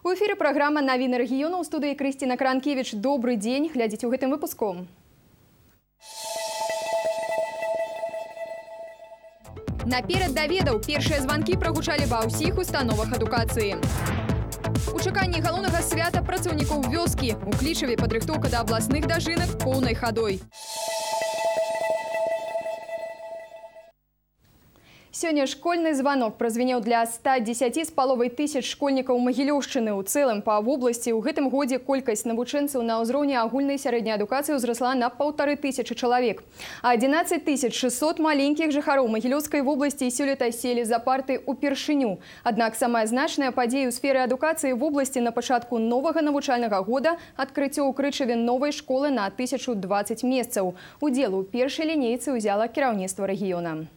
У эфире программа «Навіны рэгіёну», у студыі Крысціна Кранкевіч. Добрый дзень, глядзіце ў гэтым выпуску. Наперад даведаў, першыя званкі прагучалі ва ўсіх установах адукацыі. У чаканні галоўнага свята працаўнікоў вёскі. У Клічаве падрыхтоўка да абласных дажынак поўнай хадой. Сёння школьны званок празвенеў для 110 з паловай тысяч школьнікаў Магілёўшчыны. У цэлым па вобласці ў гэтым годзе колькасць навучэнцаў на ўзроўні агульнай сярэдняй адукацыі ўзрасла на 1500 чалавек. А 11 600 маленькіх жыхароў Магілёўскай вобласці сёлета селі за парты ўпершыню. Аднак самая значная падзея ў сферы адукацыі вобласці на пачатку новага навучальнага года – адкрыццё ў Крычаве новай школы на 1020 месцаў. Удзел у першай лінейцы ўзяла кіраўніцтва рэгіёна.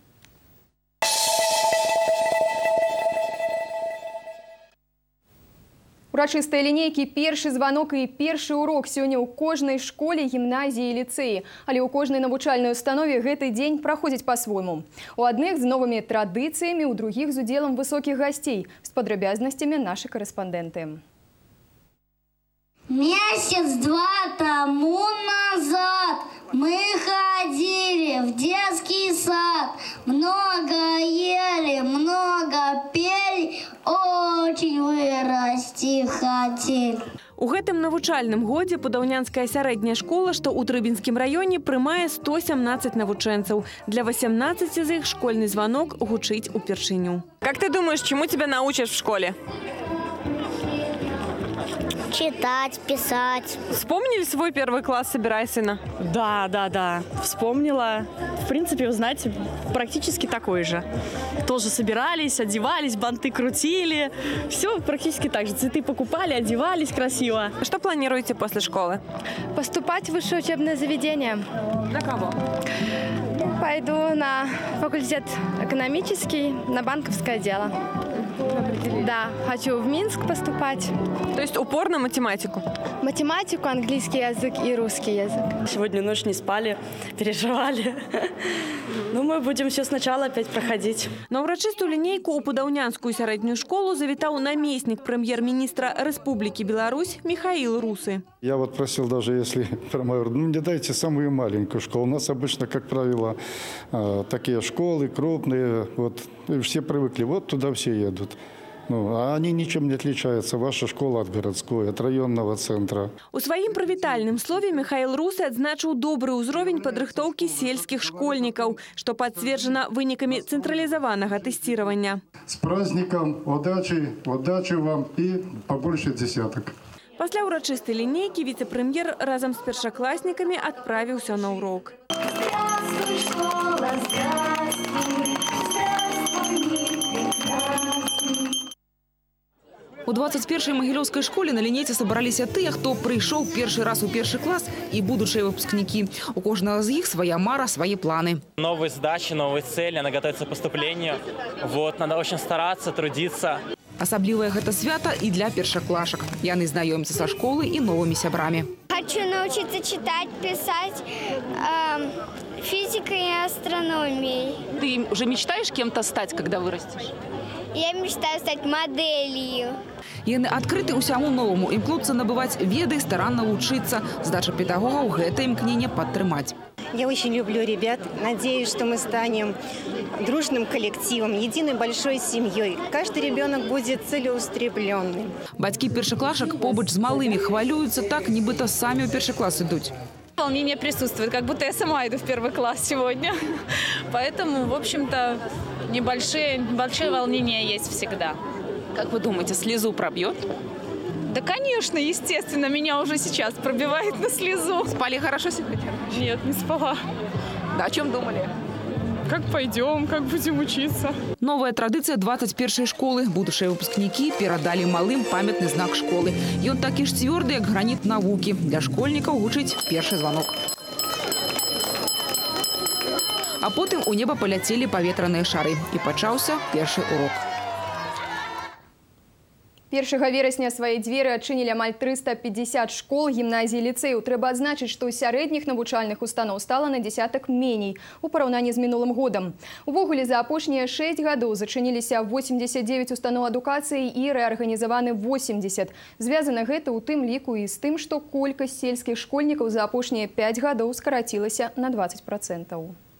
Урачыстыя лінейкі, першы званок і першы урок сёння ў кожнай школе, гімназіі і ліцэі. Але ў кожнай навучальнай установе гэты дзень праходзіць па-свойму. У адных з новымі традыцыямі, у другіх з удзелам высокіх гасцей. З падрабязнасцямі нашы карэспандэнты. Месяц-два тому назад мы ходили в детский сад. Много ели, много пели, очень вырасти хотели. У гэтым навучальным годзе Падаўнянская сярэдняя школа, што ў Трыбінскім раёне, прымае 117 навучэнцаў. Для 18 з іх школьны званок гучыць упершыню. Как ты думаешь, чему тебя научат в школе? Читать, писать. Вспомнили свой первый класс «Собирай сына»? Да. Вспомнила. В принципе, узнать практически такой же. Тоже собирались, одевались, банты крутили. Все практически так же. Цветы покупали, одевались красиво. Что планируете после школы? Поступать в высшее учебное заведение. На кого? Пойду на факультет экономический, на банковское дело. Да, хочу в Минск поступать. То есть упор на математику? Математику, английский язык и русский язык. Сегодня ночь не спали, переживали. Ну, мы будем все сначала опять проходить. На урачыстую линейку у Падаўнянскую сярэднюю школу завітаў наместник премьер-министра Республики Беларусь Михаил Русы. Я вот просил, даже если промоер, мне дайте самую маленькую школу. У нас обычно, как правило, такие школы крупные, вот все привыкли, вот туда все едут. А они ничем не отличаются. Ваша школа от городской, от районного центра. У сваім прывітальным слове Михаил Русы адзначыў добры ўзровень падрыхтоўкі сельскіх школьнікаў, што пацверджана вынікамі цэнтралізаванага тэсціравання. С праздником, удачи вам и побольше десяток. Пасля урачыстай лінейкі віцэ-прэм'ер разам з першакласнікамі адправіўся на урок. Здравствуй, школа, здравствуй, У 21-й Магілёўскай школе на лінейцы сабраліся тыя, хто прыйшоў першы раз у першы клас і будучыя выпускнікі. У кожнага з іх свая мара, свае планы. Новые задачи, новые цели, она готовится к поступлению. Надо очень стараться, трудиться. Асаблівае гэта свята і для першаклашак. Яны знаёмяцца са школы і новымі сябрамі. Хочу научиться читать, писать, физикой и астрономией. Ты уже мечтаешь кем-то стать, когда вырастешь? Я мечтаю стать моделью. Яны адкрыты ўсяму новаму, імкнуцца набываць веды, старанна вучыцца. Здача педагогаў гэта імкненне падтрымаць. Я очень люблю ребят. Надеюсь, что мы станем дружным коллективом, единой большой семьей. Каждый ребенок будет целеустремленным. Бацькі першаклашак побач з малымі хвалююцца так, нібыта самі ў першы клас ідуць. Волнение присутствует, как будто я сама иду в первый класс сегодня. Поэтому, в общем-то, небольшие волнения есть всегда. Как вы думаете, слезу пробьет? Да, конечно, естественно, меня уже сейчас пробивает на слезу. Спали хорошо сегодня? Нет, не спала. Да, о чем думали? Как пойдем, как будем учиться. Новая традыцыя 21-й школы. Будучыя выпускнікі перадалі малым памятны знак школы. Ён такі ж цвёрды, як граніт навукі. Для школьнікаў гучыць першы званок. А потым у неба паляцелі паветраныя шары. І пачаўся першы урок. 1 верасня свои двери адчынілі амаль 350 школ, гімназій, ліцэяў. Трэба адзначыць, што сярэдніх навучальных устаноў стала на десятак меней у параўнанні з мінулым годам. Увогуле, за апошнія 6 гадоў зачыніліся 89 устаноў адукацыі і рэарганізаваны 80. Звязана гэта ў тым ліку і з тым, што колькасць сельскіх школьнікаў за апошнія 5 гадоў скарацілася на 20%.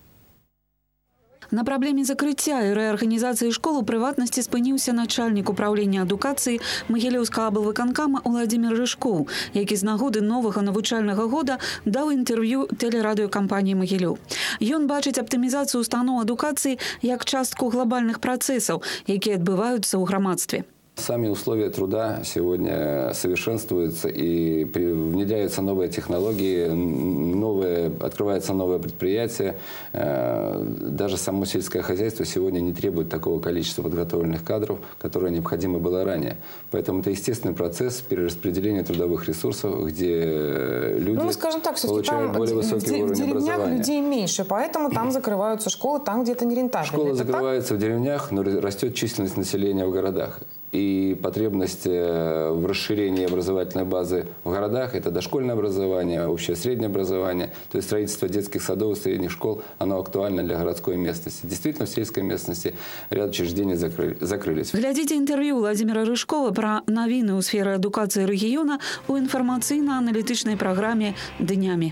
На праблеме закрыцця і рэарганізацыі школ у прыватнасці спыніўся начальнік управлення адукацыі Магілёўскага аблвыканкама Уладзімір Рыжкоў, які з нагоды новага навучальнага года даў інтэрв'ю тэлерадыёкампаніі «Магілёў». Ён бачыць аптымізацыю устаноў адукацыі як частку глобальных працэсаў, якія адбываюцца ў грамадстве. Сами условия труда сегодня совершенствуются и внедряются новые технологии, открываются новые предприятия. Даже само сельское хозяйство сегодня не требует такого количества подготовленных кадров, которое необходимо было ранее. Поэтому это естественный процесс перераспределения трудовых ресурсов, где люди скажем так, получают более высокий уровень образования. Людей меньше, поэтому там закрываются школы, там где-то нерентабельно. Школы закрываются в деревнях, но растет численность населения в городах. И потребность в расширении образовательной базы в городах – это дошкольное образование, общее среднее образование. То есть строительство детских садов и средних школ, оно актуально для городской местности. Действительно, в сельской местности ряд учреждений закрылись. Глядите интервью Владимира Рыжкова про новины у сферы адукации региона у информационно-аналитичной программе «Днями».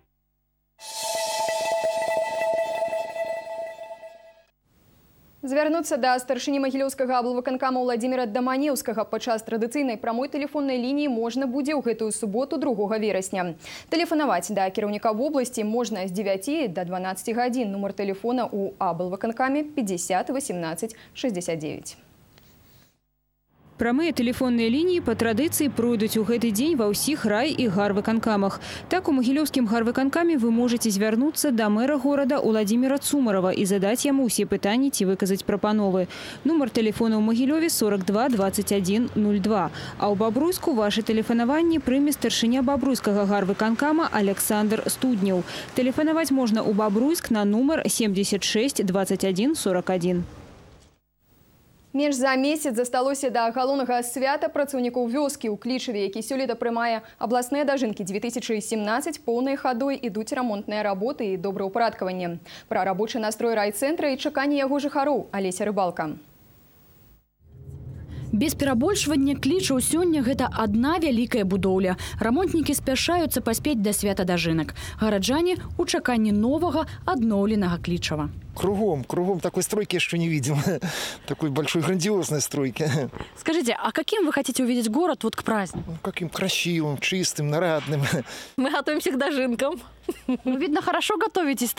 Звярнуцца да старшыні Магілёўскага аблвыканкама Уладзіміра Даманеўскага падчас традыцыйнай прамой тэлефоннай лініі можна будзе ў гэтую суботу 2 верасня. Тэлефанаваць да кіраўніка вобласці можна з 9 до 12 гадзін. Нумар тэлефона ў аблвыканкаме 50 18 69. Прамыя тэлефонныя лініі па традыцыі пройдуць у гэты дзень ва ўсіх рай- і гарвыканкамах. Так, у Магілёўскім гарвыканкаме вы можаце звярнуцца да мэра горада Уладзіміра Цумарова і задаць яму ўсе пытанні ці выказаць прапановы. Нумар тэлефона ў Магілёве 42 21 02. А ў Бабруйску вашы тэлефанаванні прыме старшыня Бабруйскага гарвыканкама Александр Студняў. Тэлефанаваць можна ў Бабруйск на нумар 76 21 41. Менш за месяц засталося да галоўнага свята працаўнікоў вёскі ў Клічаве, які сёлета прымае абласныя дажынкі 2017. Поўнай хадой ідуць рамонтныя работы і добраўпарадкаванне. Пра рабочы настрой райцэнтра і чаканне яго жыхароў Алеся Рыбалка. Без перабольшвання Клічаў сёння гэта адна вялікая будоўля. Рамонтнікі спяшаюцца паспець да свята дажынак. Гараджане ў чаканні новага адноўленага Клічава. Кругом такой стройки еще не видел. Такой большой грандиозной стройки. Скажите, а каким вы хотите увидеть город вот к празднику? Каким красивым, чистым, нарядным. Мы готовимся к дожинкам. Ну, видно, хорошо готовитесь.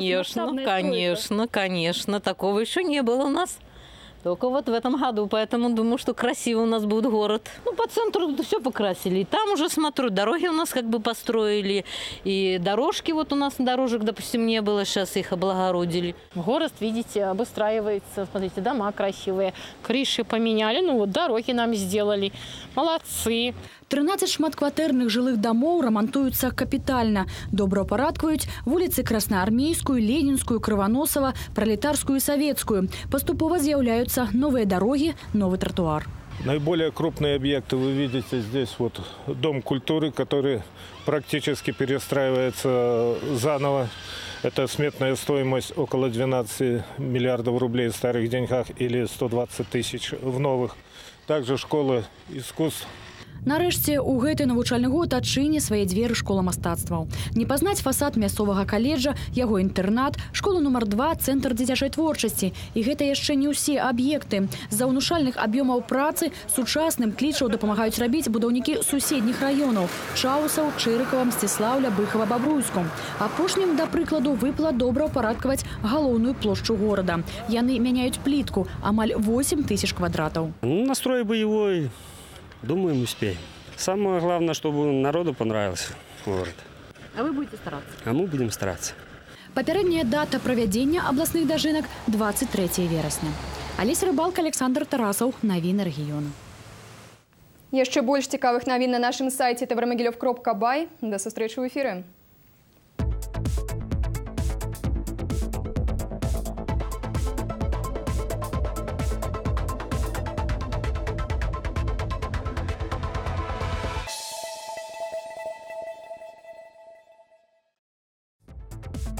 Конечно. Такого еще не было у нас. Только вот в этом году, поэтому думаю, что красивый у нас будет город. Ну, по центру все покрасили. И там уже, смотрю, дороги у нас как бы построили. И дорожки вот у нас, дорожек, допустим, не было, сейчас их облагородили. Город, видите, обустраивается. Смотрите, дома красивые. Крыши поменяли, ну вот дороги нам сделали. Молодцы. 13 шматкватэрных жылых домов рамантуюцца капітальна. Добраўпарадкваюць вуліцы Красноармейскую, Ленинскую, Крываносова, Пролетарскую и Советскую. Поступова з'яўляюцца новые дороги, новый тротуар. Наиболее крупные объекты вы видите здесь. Вот Дом культуры, который практически перестраивается заново. Это сметная стоимость около 12 миллиардов рублей в старых деньгах или 120 тысяч в новых. Также школа искусств. Нарэшце, у гэты навучальны год адчыне свае дзверы школа мастацтваў. Не пазнаць фасад мясцовага каледжа, яго інтэрнат, школа нумар 2, цэнтр дзіцячай творчасці. І гэта яшчэ не ўсе аб'екты. З-за ўнушальных аб'ёмаў працы сучасным Клічаў дапамагаюць рабіць будаўнікі суседніх раёнаў – Чаусаў, Чырыкава, Мсціслаўля, Быхава, Бабруйску. Апошнім, да прыкладу, выпала добраўпарадкаваць галоўную плошчу горада. Яны мяняюць плітку – амаль 8 тысяч квадратаў. Настрой боевой. Думаем, успеем. Самое главное, чтобы народу понравился город. А вы будете стараться? А мы будем стараться. Папярэдняя дата правядзення абласных дажынак – 23 верасня. Алеся Рыбалка, Александр Тарасаў. Навіны рэгіёну. Яшчэ больш цікавых навін на нашым сайце tvmogilov.by. До сустрэчы ў эфіры.